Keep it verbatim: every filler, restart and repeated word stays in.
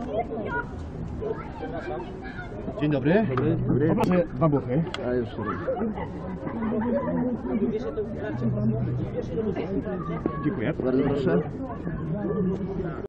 Dzień dobry. Dobry. Poproszę dwa buchy. A już. Dziękuję. Bardzo proszę.